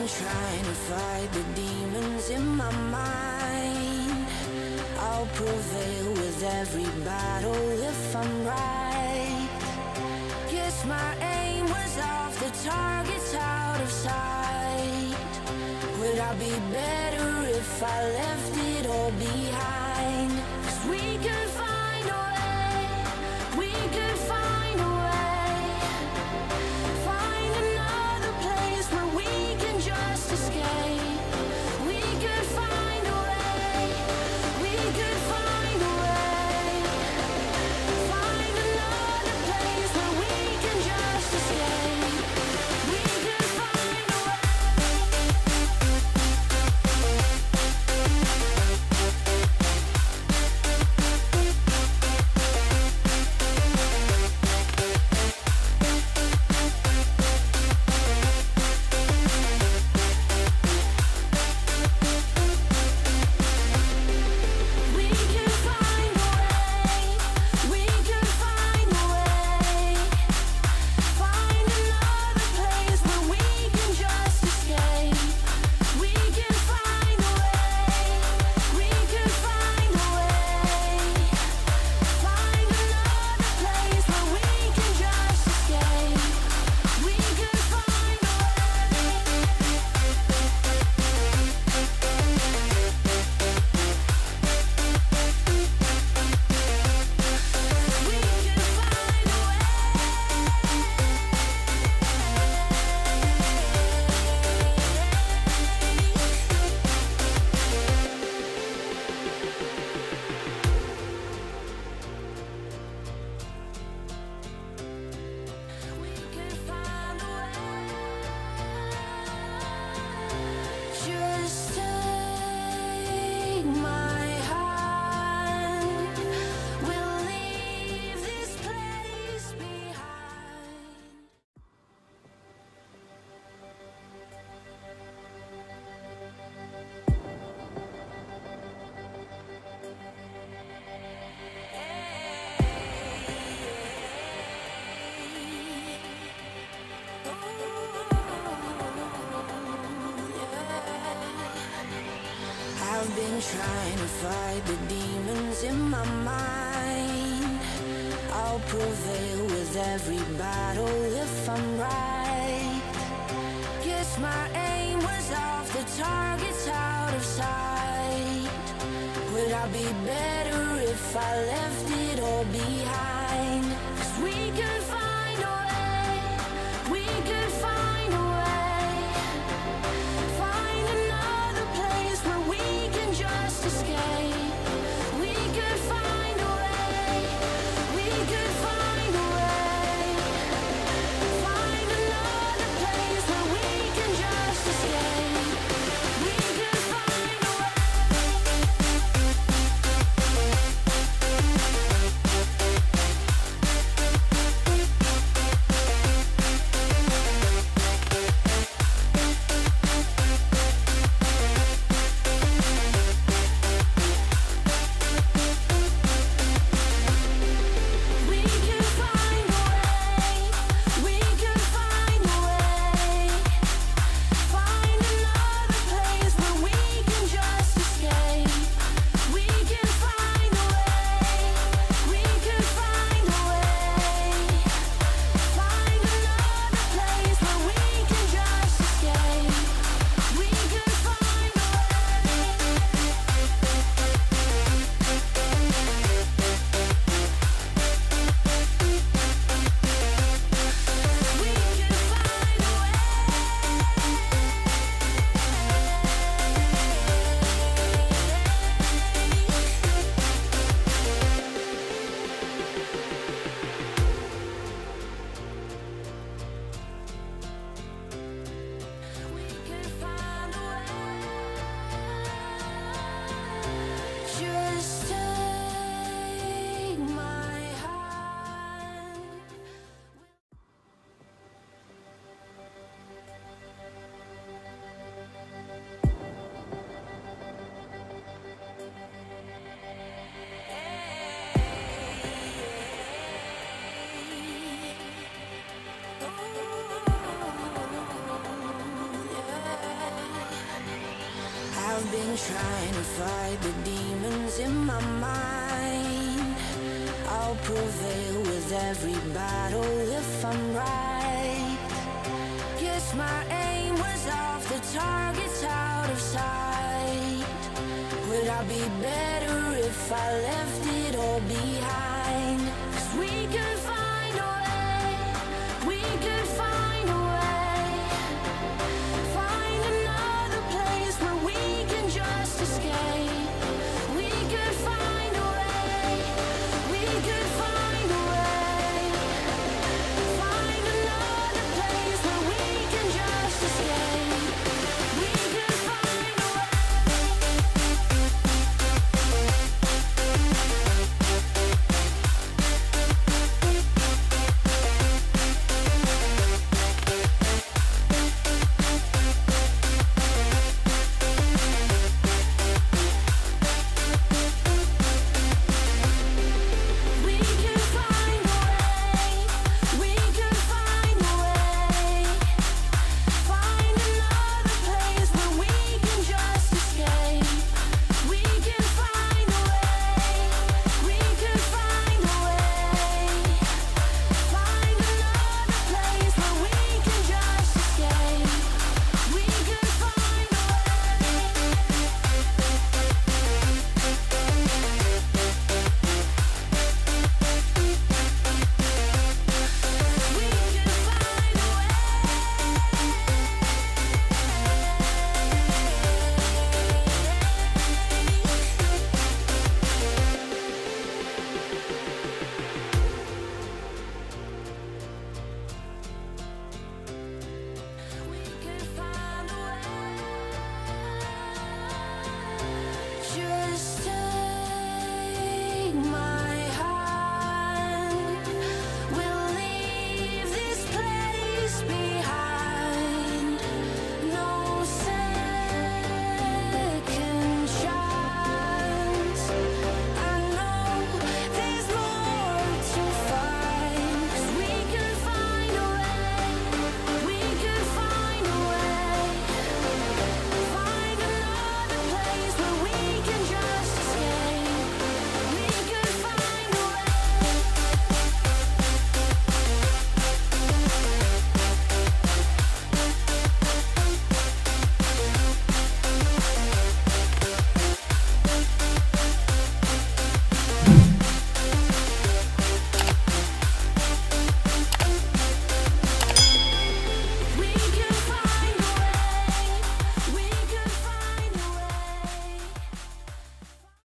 trying to fight the demons in my mind. I'll prevail with every battle if I'm right. Guess my aim was off, the target's out of sight. Would I be better if I left it all behind? 'Cause we could find a way, we could find a way. Find another place where we can just escape. We could find a way, we could find a way. Find another place where we can just escape. We could find a way. I've been trying to fight the demons in my mind. I'll prevail with every battle if I'm right. Guess my aim was off, the target's out of sight. Would I be better if I left it all behind? 'Cause we could find a way, we could find a way. Find another place where we can just escape. We could find a way, we could find a way. Find another place where we can just escape. We could find a way. trying to fight the demons in my mind. I'll prevail with every battle if I'm right. Guess my aim was off, the target's out of sight. Would I be better if I left it all behind? 'Cause we could find all